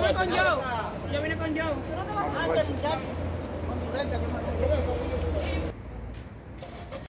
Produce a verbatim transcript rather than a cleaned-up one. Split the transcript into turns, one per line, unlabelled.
vine con Joe. Yo vine con Joe.
¿Tú no te vas a comer este muchacho? Con tu gente,